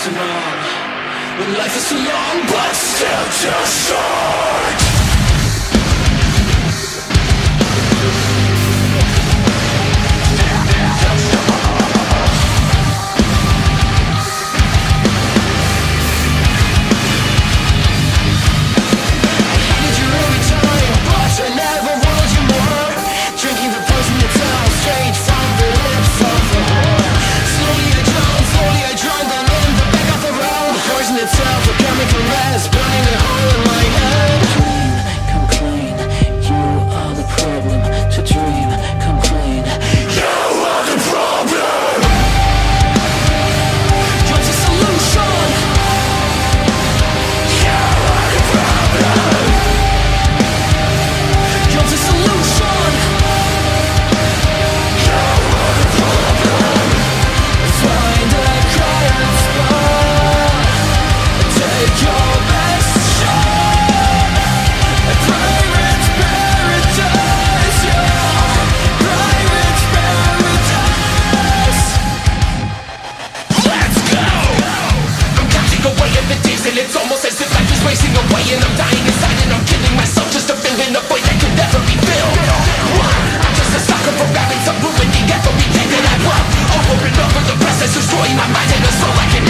too long. When life is too long, but still too short. It's almost as if life is racing away and I'm dying inside and I'm killing myself just to fill in a void that could never be filled. I'm just a sucker for grabbing some ruining every day that I love. Over and over the process destroying my mind and the soul I can